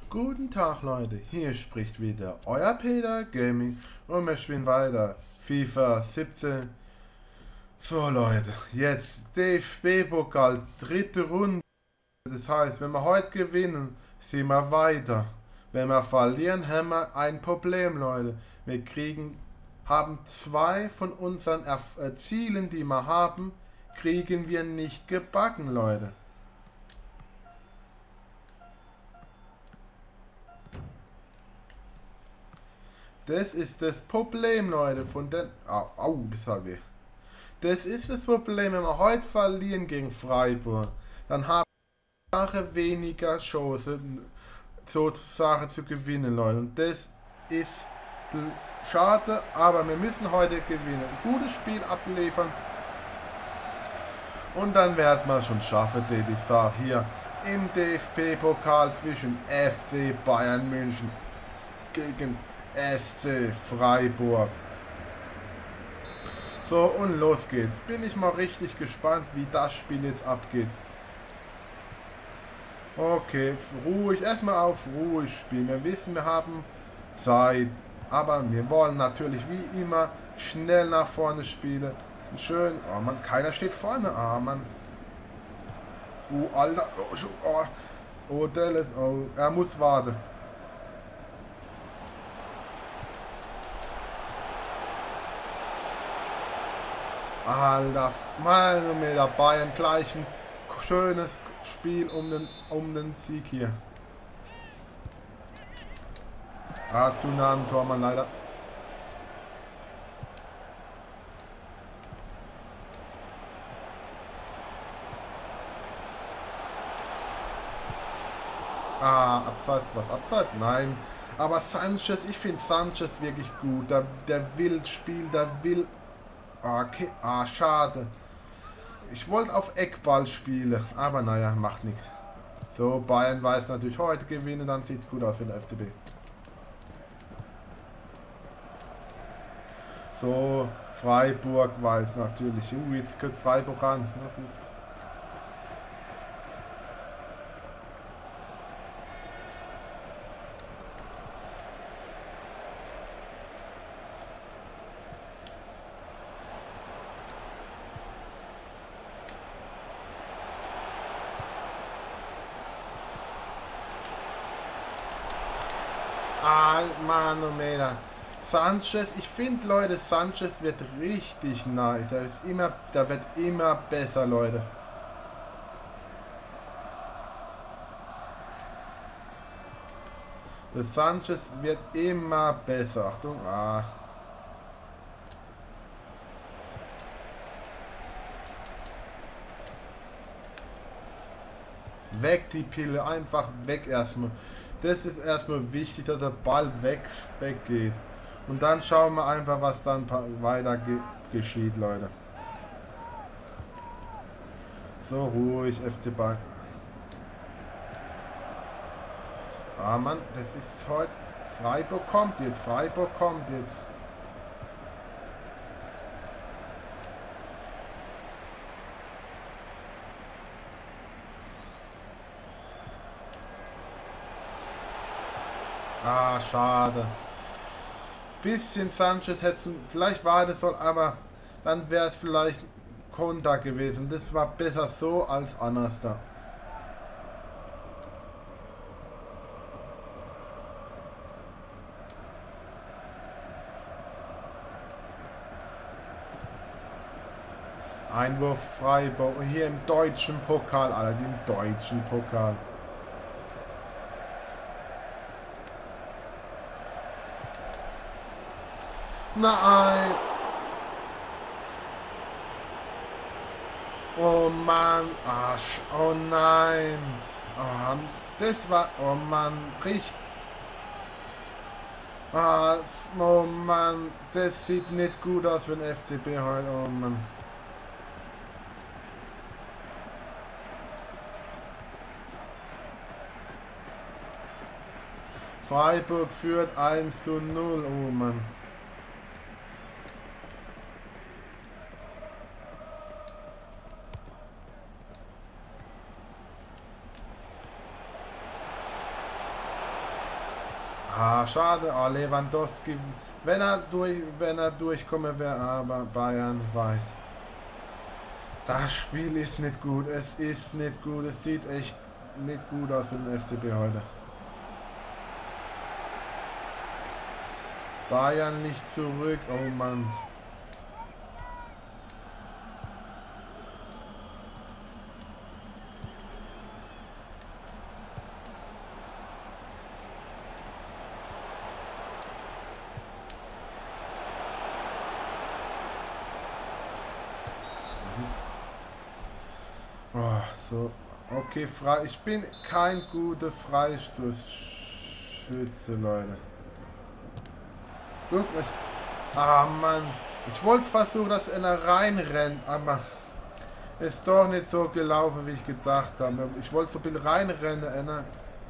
Guten Tag Leute, hier spricht wieder euer Peter Gaming und wir spielen weiter FIFA 17. So Leute, jetzt DFB-Pokal, dritte Runde. Das heißt, wenn wir heute gewinnen, sind wir weiter. Wenn wir verlieren, haben wir ein Problem, Leute. Haben zwei von unseren Zielen, die wir haben, kriegen wir nicht gebacken, Leute. Das ist das Problem, Leute, von den... Au, das war weh. Das ist das Problem, wenn wir heute verlieren gegen Freiburg, dann haben wir weniger Chancen, sozusagen zu gewinnen, Leute. Und das ist schade, aber wir müssen heute gewinnen. Ein gutes Spiel abliefern. Und dann werden wir es schon schaffen, ich sage hier im DFB-Pokal zwischen FC Bayern München gegen SC Freiburg. So, und los geht's. Bin ich mal richtig gespannt, wie das Spiel jetzt abgeht. Okay, ruhig, erstmal auf ruhig spielen. Wir wissen, wir haben Zeit, aber wir wollen natürlich wie immer schnell nach vorne spielen. Schön, oh Mann, keiner steht vorne, ah Mann. Alter, Dallas, er muss warten. Alter, meine Meter Bayern gleich ein schönes Spiel um den Sieg hier. Zu nah am Tormann leider. Abseits, was? Abseits? Nein. Aber Sanchez, ich finde Sanchez wirklich gut. Der will spielen, der will... Okay, schade. Ich wollte auf Eckball spielen, aber naja, macht nichts. So, Bayern weiß natürlich heute gewinnen, dann sieht es gut aus für den FCB. So, Freiburg weiß natürlich. Jetzt kommt Freiburg ran. Manometer. Sanchez, ich finde Leute, Sanchez wird richtig nice. Der wird immer besser, Leute. Der Sanchez wird immer besser. Achtung, Weg die Pille, einfach weg erstmal. Das ist erstmal wichtig, dass der Ball weggeht. Und dann schauen wir einfach, was dann weiter geschieht, Leute. So, ruhig, FC Bayern. Mann, das ist heute... Freiburg kommt jetzt, Freiburg kommt jetzt. Schade. Bisschen Sanchez hätte vielleicht warten sollen, aber dann wäre es vielleicht Konter gewesen. Das war besser so als anders da. Einwurf Freiburg. Und hier im deutschen Pokal, Alter, im deutschen Pokal. Nein! Oh Mann! Oh nein! Das war... Oh Mann! Richtig... Oh Mann! Das sieht nicht gut aus für den FCB heute. Oh Mann! Freiburg führt 1:0. Oh Mann! Ah, schade. Oh, Lewandowski. Wenn er durchkomme, wäre aber Bayern weiß. Das Spiel ist nicht gut. Es ist nicht gut. Es sieht echt nicht gut aus für den FCB heute. Bayern nicht zurück. Oh Mann. Oh, so. Okay, frei. Ich bin kein guter Freistoßschütze, Leute. Guck, ah, Mann. Ich wollte versuchen, dass einer reinrennt, aber ist doch nicht so gelaufen, wie ich gedacht habe. Ich wollte so ein bisschen reinrennen, einer.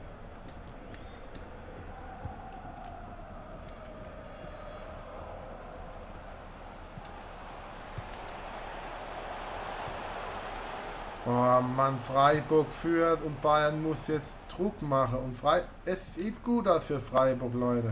Oh Mann, Freiburg führt und Bayern muss jetzt Druck machen. Und es sieht gut aus für Freiburg, Leute.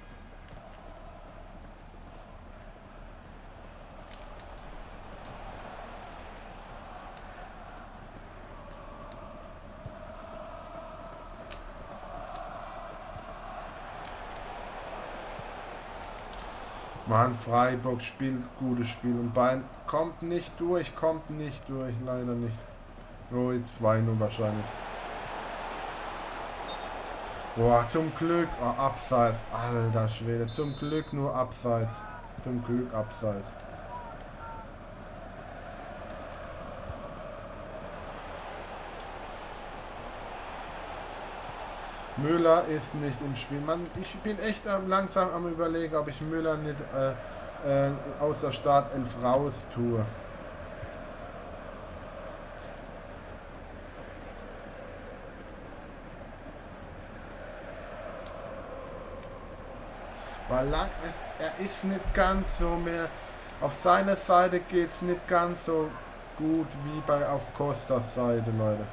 Mann, Freiburg spielt gutes Spiel und Bayern kommt nicht durch, leider nicht. Oh, jetzt 2-0 wahrscheinlich. Boah, zum Glück, oh, Abseits, alter Schwede, zum Glück nur Abseits. Zum Glück Abseits. Müller ist nicht im Spiel. Mann, ich bin echt langsam am Überlegen, ob ich Müller nicht aus der Startelf raus tue. Weil er ist nicht ganz so mehr. Auf seiner Seite geht es nicht ganz so gut wie auf Costas Seite, Leute.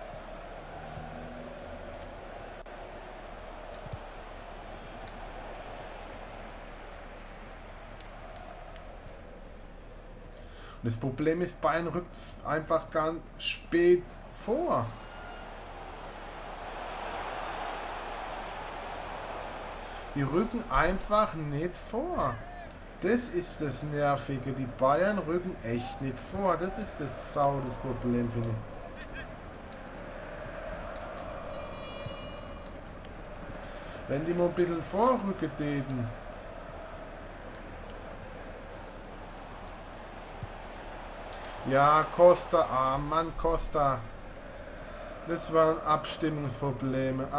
Und das Problem ist, Bayern rückt einfach ganz spät vor. Die rücken einfach nicht vor. Das ist das Nervige. Die Bayern rücken echt nicht vor. Das ist das Problem, finde ich. Wenn die mal ein bisschen vorrücken täten. Ja, Costa. Ah, Mann, Costa. Das waren Abstimmungsprobleme.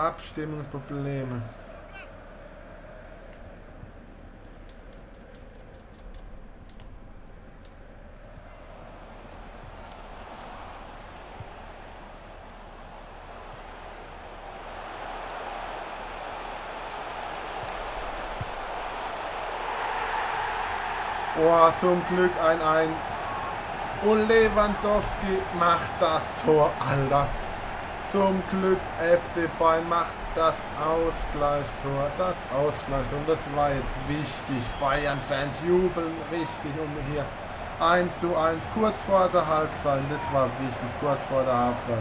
Oh, zum Glück ein. Und Lewandowski macht das Tor, Alter. Zum Glück FC Bayern macht das Ausgleichstor. Und das war jetzt wichtig. Bayern-Fans jubeln richtig um hier 1:1. Kurz vor der Halbzeit. Das war wichtig. Kurz vor der Halbzeit.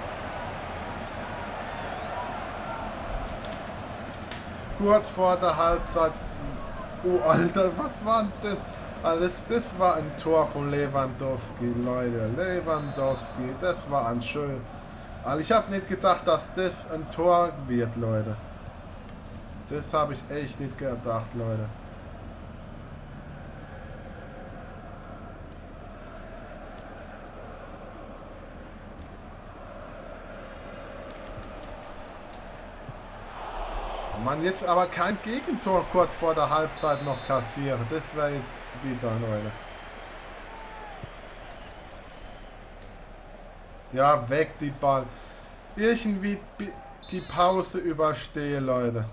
Kurz vor der Halbzeit. Oh, Alter, was war denn das? Also das war ein Tor von Lewandowski, Leute. Lewandowski, das war ein schön. Also ich habe nicht gedacht, dass das ein Tor wird, Leute. Das habe ich echt nicht gedacht, Leute. Man jetzt aber kein Gegentor kurz vor der Halbzeit noch kassieren. Das wäre jetzt wieder, Leute. Ja, weg die Ball. Irgendwie die Pause überstehe, Leute.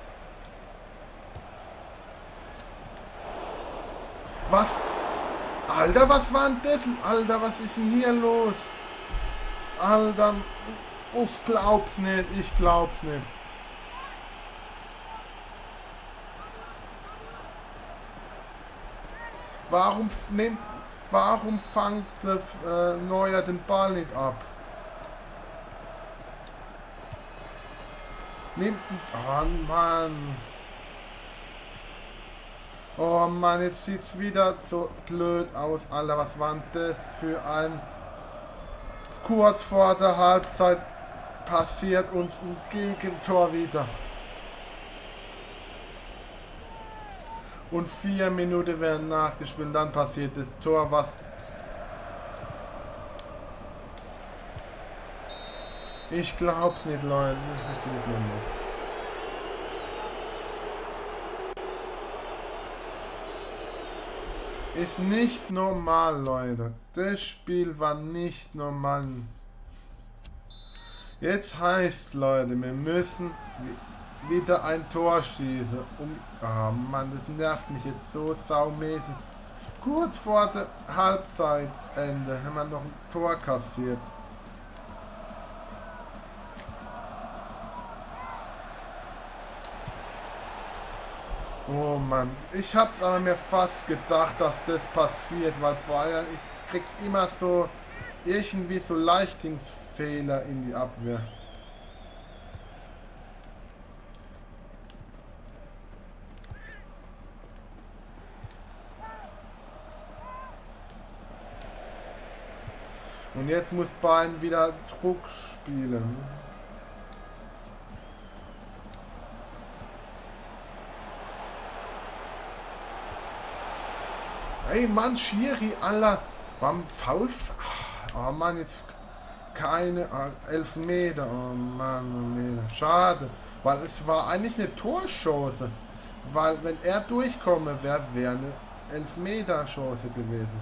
Was? Alter, was war denn das? Alter, was ist denn hier los? Alter, ich glaub's nicht, ich glaub's nicht. Warum fängt der Neuer den Ball nicht ab? Oh Mann. Oh Mann, jetzt sieht's wieder so blöd aus. Alter, was war denn das für ein... Kurz vor der Halbzeit passiert uns ein Gegentor wieder. Und 4 Minuten werden nachgespielt, dann passiert das Tor, was... Ich glaub's nicht, Leute. Das ist nicht normal. Ist nicht normal, Leute. Das Spiel war nicht normal. Jetzt heißt, Leute, wir müssen wieder ein Tor schießen. Oh Mann, das nervt mich jetzt so saumäßig. Kurz vor der Halbzeitende haben wir noch ein Tor kassiert. Oh Mann, ich hab's aber mir fast gedacht, dass das passiert, weil Bayern kriegt immer so irgendwie so Leichtungsfehler in die Abwehr. Und jetzt muss Bayern wieder Druck spielen. Ey Mann, Schiri, Alter, beim Foul... Oh Mann, jetzt keine Elfmeter. Oh Mann, schade. Weil es war eigentlich eine Torchance. Weil wenn er durchkomme, wäre eine Elfmeter-Chance gewesen.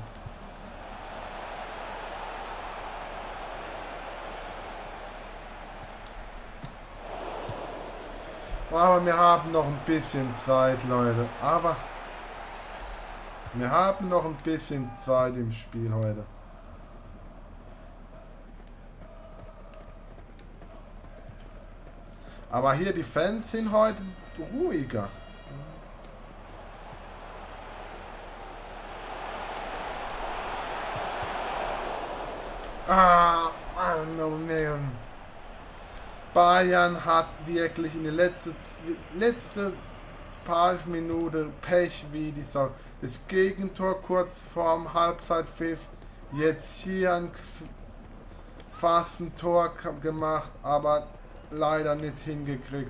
Aber wir haben noch ein bisschen Zeit, Leute. Aber... Wir haben noch ein bisschen Zeit im Spiel heute. Aber hier die Fans sind heute ruhiger. Ah, Mann, oh Mann. Bayern hat wirklich in den letzten paar Minuten Pech wie die Sau. Das Gegentor kurz vorm Halbzeitpfiff. Jetzt hier ein fast ein Tor gemacht, aber leider nicht hingekriegt.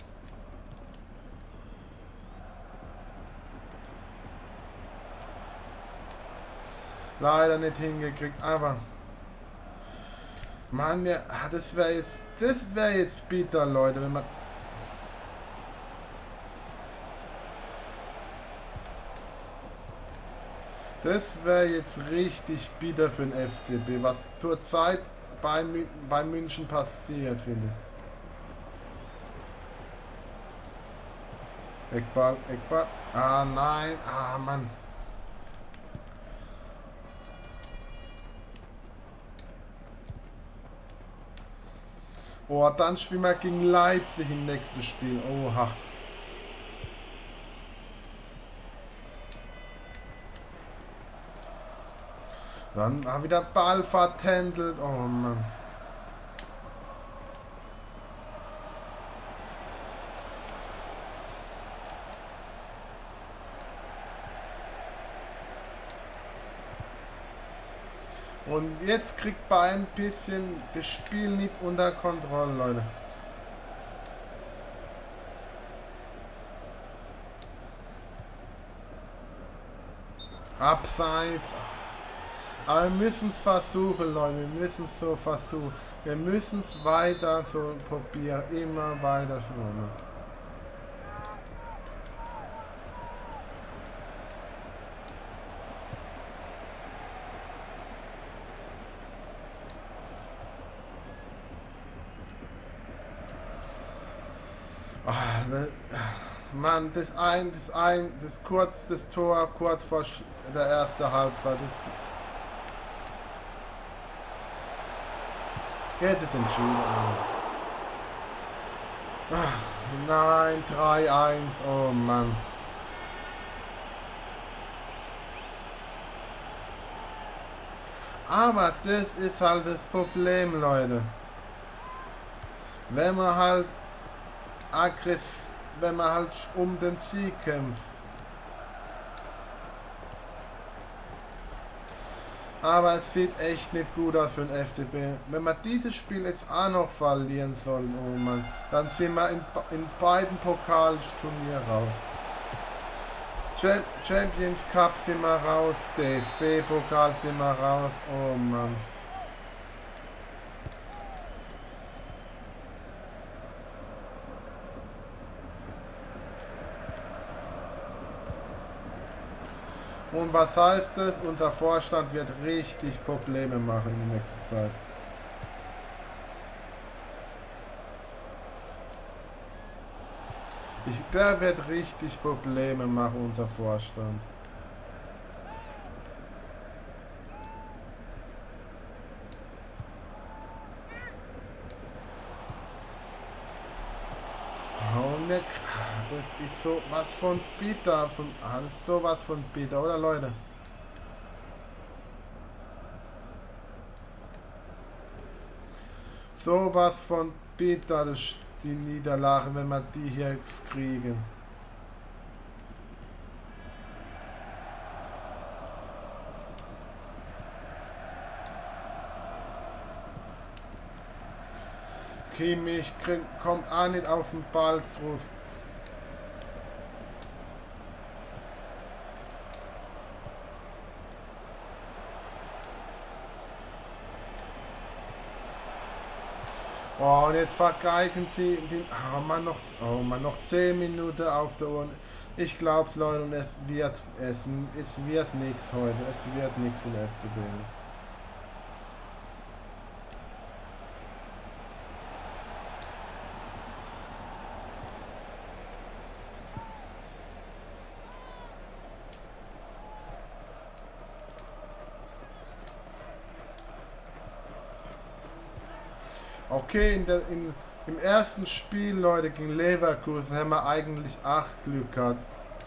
Leider nicht hingekriegt, aber Mann, das wäre jetzt bitter, Leute, wenn man... Das wäre jetzt richtig bitter für den FCB, was zurzeit bei München passiert, finde ich. Eckball. Ah, nein. Ah, Mann. Oh, dann spielen wir gegen Leipzig im nächsten Spiel. Oha. Dann wieder Ball vertändelt. Oh Mann. Und jetzt kriegt Bayern ein bisschen das Spiel nicht unter Kontrolle, Leute. Abseits. Aber wir müssen es versuchen, Leute. Wir müssen es so versuchen. Wir müssen es weiter so probieren. Immer weiter schon. Mann, das Tor kurz vor der ersten Halbzeit. Jetzt ist entschieden. Ach, nein, 3-1. Oh Mann. Aber das ist halt das Problem, Leute. Wenn man halt wenn man halt um den Sieg kämpft. Aber es sieht echt nicht gut aus für den FCB. Wenn wir dieses Spiel jetzt auch noch verlieren sollen, oh Mann, dann sind wir in beiden Pokalturnieren raus. Champions Cup sind wir raus, DFB-Pokal sind wir raus, oh Mann. Und was heißt das? Unser Vorstand wird richtig Probleme machen in der nächsten Zeit. Der wird richtig Probleme machen, unser Vorstand. Und das ist so was von bitter, sowas von bitter, oder Leute? Sowas von bitter, das ist die Niederlage, wenn wir die hier kriegen. Kimmich kommt auch nicht auf den Ball drauf. Oh, und jetzt vergeigen sie den. Oh man, noch 10 Minuten auf der Uhr. Ich glaub's, Leute, und es wird nichts heute. Es wird nichts für den FCB. Okay, im ersten Spiel, Leute, gegen Leverkusen haben wir eigentlich 8 Glück gehabt.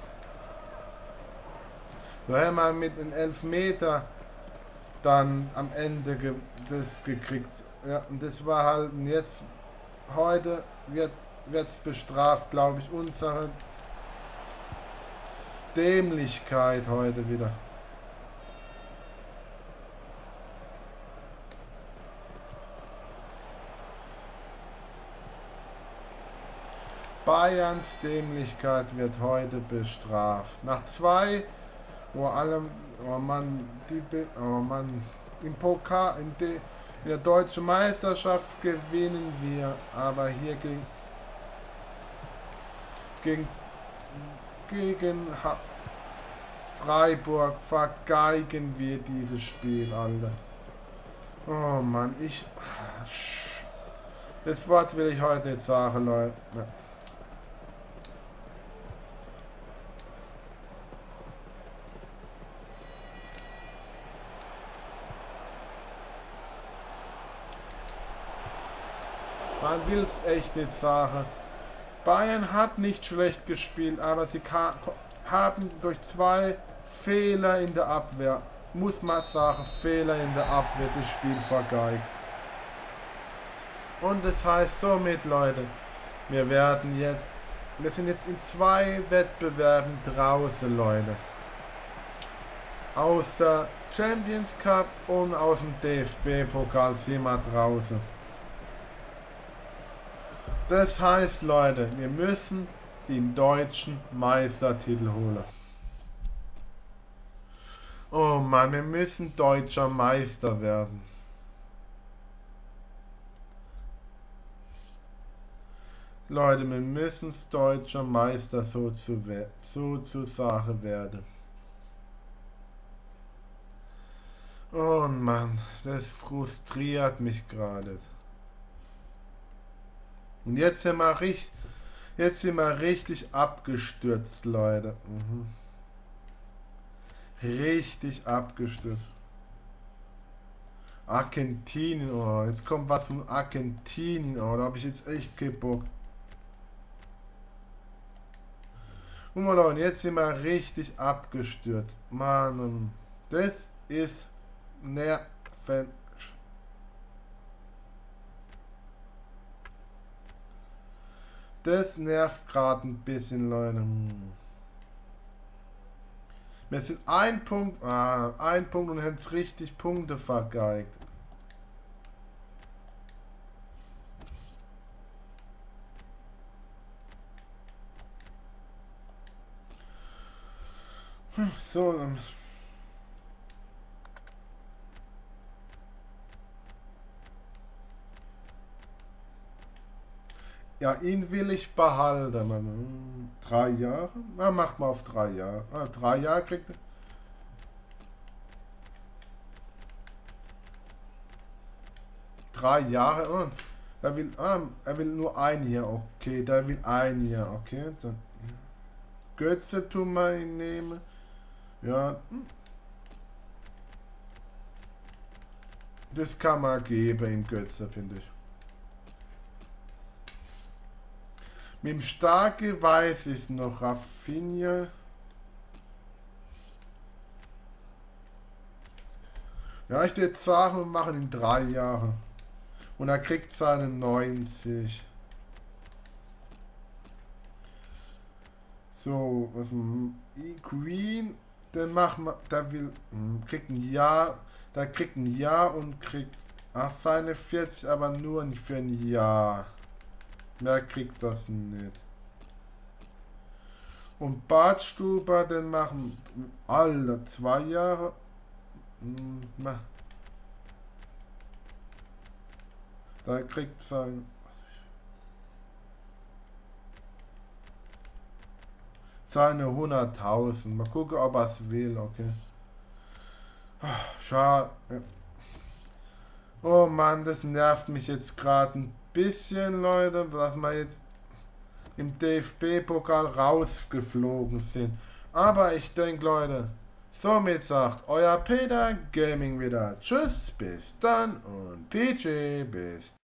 Da haben wir mit einem Elfmeter dann am Ende das gekriegt. Ja, und das war halt, und jetzt, heute wird es bestraft, glaube ich, unsere Dämlichkeit heute wieder. Bayerns Dämlichkeit wird heute bestraft. Nach 2, oh Mann, im Pokal, in der deutschen Meisterschaft gewinnen wir, aber hier gegen Freiburg vergeigen wir dieses Spiel, Alter. Oh Mann, das Wort will ich heute nicht sagen, Leute. Ja. Man will es echt nicht sagen. Bayern hat nicht schlecht gespielt, aber sie haben durch 2 Fehler in der Abwehr, muss man sagen, Fehler in der Abwehr, das Spiel vergeigt. Und das heißt somit, Leute, wir sind jetzt in 2 Wettbewerben draußen, Leute. Aus der Champions Cup und aus dem DFB-Pokal sind wir draußen. Das heißt, Leute, wir müssen den deutschen Meistertitel holen. Oh Mann, wir müssen deutscher Meister werden. Leute, wir müssen deutscher Meister sozusagen werden. Oh Mann, das frustriert mich gerade. Und jetzt sind wir Jetzt sind wir richtig abgestürzt, Leute. Richtig abgestürzt. Argentinien, oh, jetzt kommt was von Argentinien, oh, da habe ich jetzt echt keinen Bock. Guck mal, Leute, jetzt sind wir richtig abgestürzt. Mann, das ist nerven. Das nervt gerade ein bisschen, Leute. Wir sind ein Punkt und haben jetzt richtig Punkte vergeigt. So, ja, ihn will ich behalten, Mann. 3 Jahre? Na, macht mal auf 3 Jahre. 3 Jahre kriegt er. 3 Jahre und er will nur ein Jahr, okay, der will ein Jahr, okay. So. Götze tun wir ihn nehmen. Ja. Das kann man geben im Götze, finde ich. Mit dem starke Weiß ist noch Rafinha. Ja, ich würde sagen, wir machen in 3 Jahre. Und er kriegt seine 90. So, was Queen, dann machen wir, der will, kriegt ein Jahr, der kriegt ein Jahr und kriegt, seine 40, aber nur nicht für ein Jahr. Mehr kriegt das nicht. Und Badstuber, den machen alle 2 Jahre. Da kriegt sein. Seine 100.000. Mal gucken, ob er es will, okay. Schade. Oh Mann, das nervt mich jetzt gerade ein bisschen, Leute, dass wir jetzt im DFB-Pokal rausgeflogen sind. Aber ich denke, Leute, somit sagt euer Peter Gaming wieder Tschüss, bis dann und PG, bis